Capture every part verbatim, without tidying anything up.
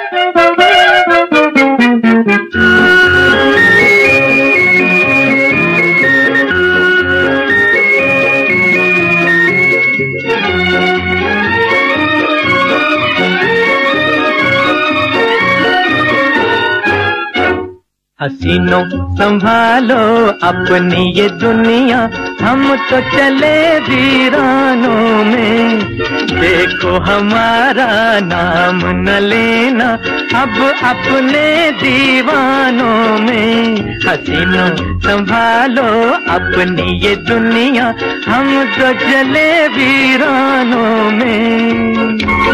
हसीनों संभालो अपनी ये दुनिया, हम तो चले वीरानों में। देखो हमारा नाम न लेना अब अपने दीवानों में। हसीनों संभालो अपनी ये दुनिया, हम तो चले वीरानों में।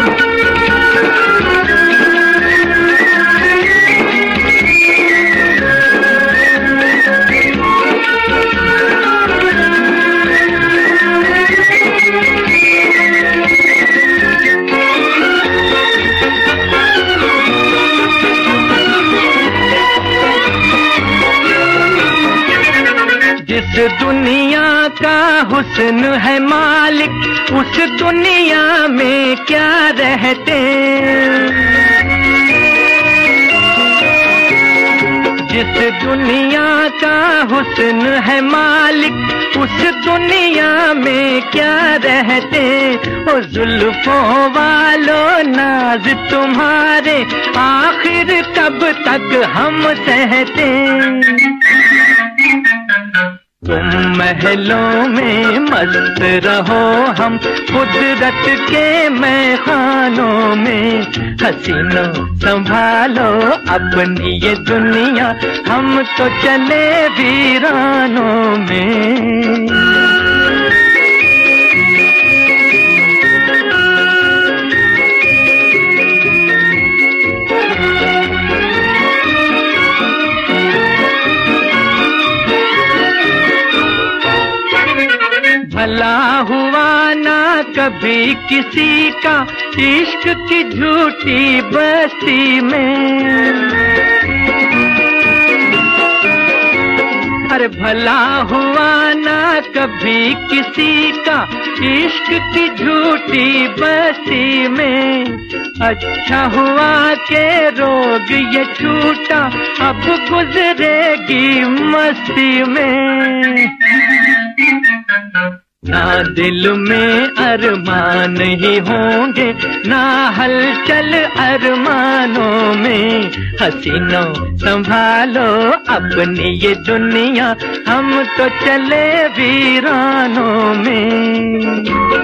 जिस दुनिया का हुस्न है मालिक, उस दुनिया में क्या रहते। जिस दुनिया का हुस्न है मालिक, उस दुनिया में क्या रहते। ओ जुल्फों वालों नाज तुम्हारे, आखिर कब तक हम सहते। तुम महलों में मस्त रहो, हम कुदरत के मैखानों में। हसीनों संभालो अपनी ये दुनिया, हम तो चले वीरानों में। भला हुआ ना कभी किसी का इश्क की झूठी बस्ती में। अरे भला हुआ ना कभी किसी का इश्क की झूठी बस्ती में। अच्छा हुआ के रोग ये छूटा, अब गुजरेगी मस्ती में। ना दिल में अरमान ही होंगे, ना हलचल अरमानों में। हसीनों संभालो अपनी ये दुनिया, हम तो चले वीरानों में।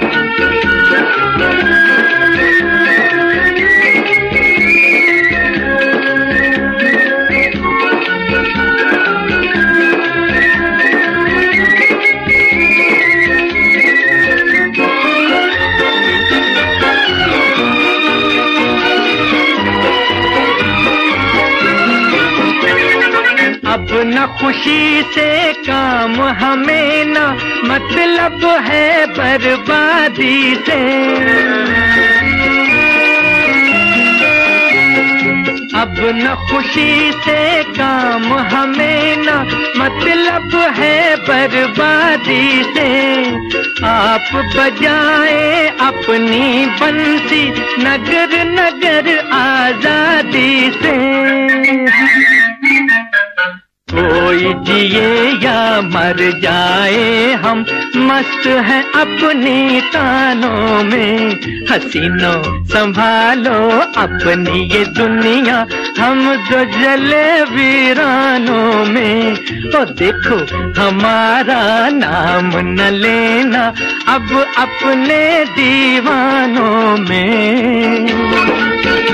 अब न खुशी से काम हमें, न मतलब है बर्बादी से। अब न खुशी से काम हमें, न मतलब है बर्बादी से। आप बजाए अपनी बंसी, नगर नगर आजादी से। कोई जिए या मर जाए, हम मस्त हैं अपनी तानों में। हसीनों संभालो अपनी ये दुनिया, हम तो जले वीरानों में। तो देखो हमारा नाम न लेना अब अपने दीवानों में।